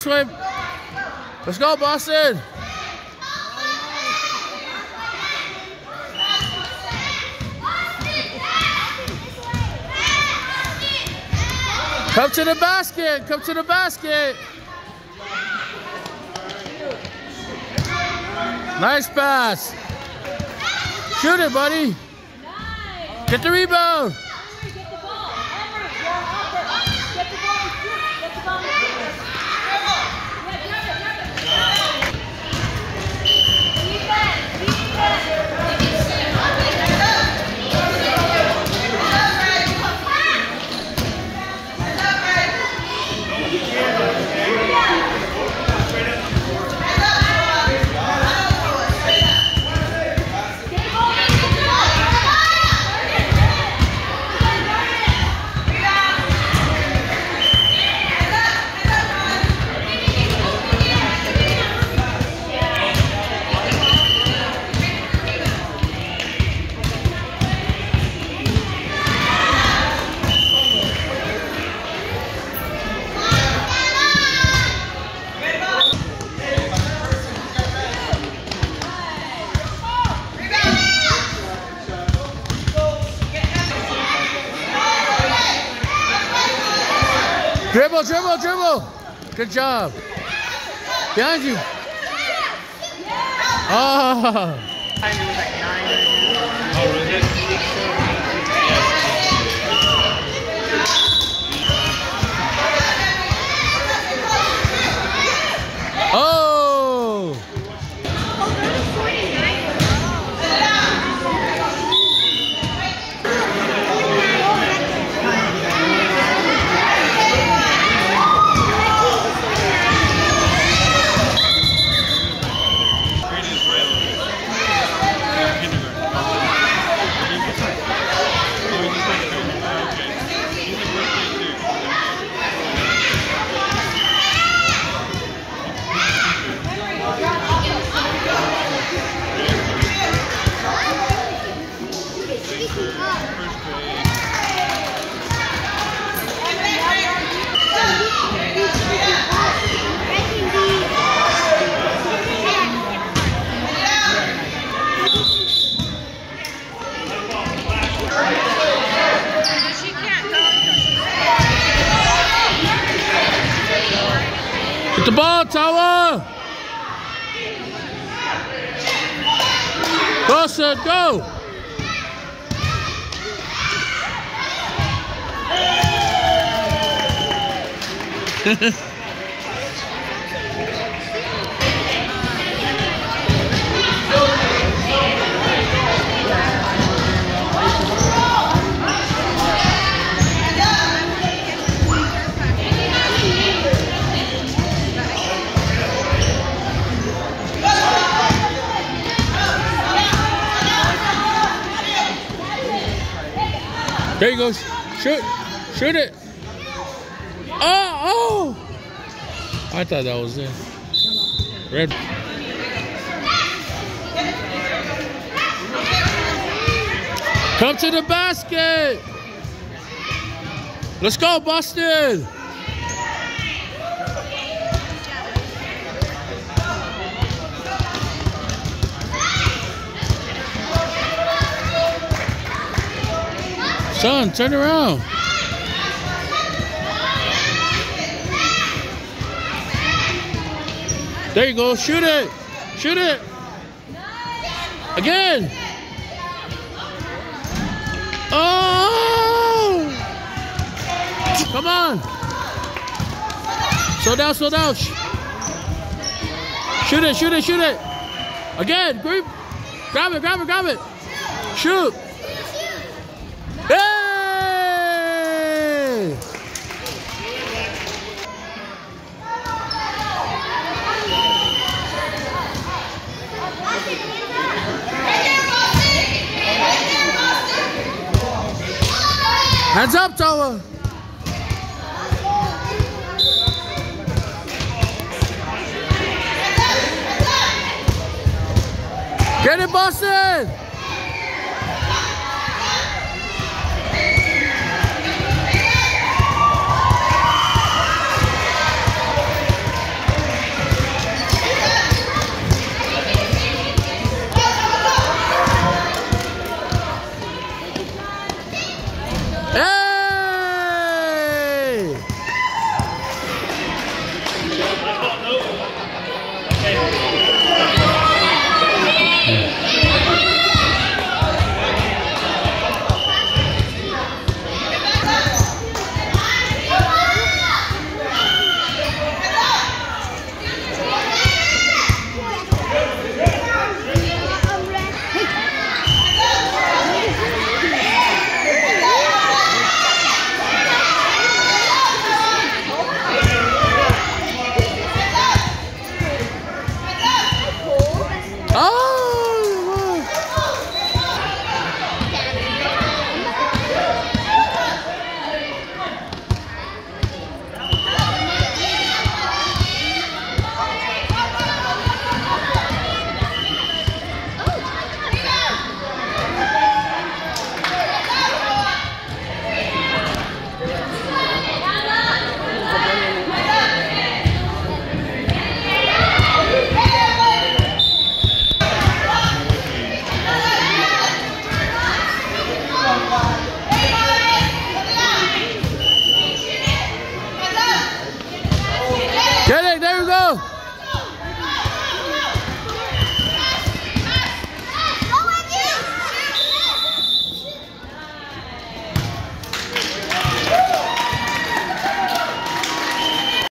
this way. Let's go, Boston. Come to the basket. Come to the basket. Nice pass. Shoot it, buddy. Get the rebound. Dribble, dribble, dribble. Good job. Behind you. Oh. Oh. Get the ball, Tower! Go, Sid, go! There you go. Shoot. Shoot it. Oh, oh. I thought that was it. Red. Come to the basket. Let's go, Boston. Son, turn around. There you go. Shoot it. Shoot it. Again. Oh! Come on. Slow down, slow down. Shoot it, shoot it, shoot it. Again. Grab it, grab it, grab it. Shoot. Hey! Hands up, Tower. Get it, Boston.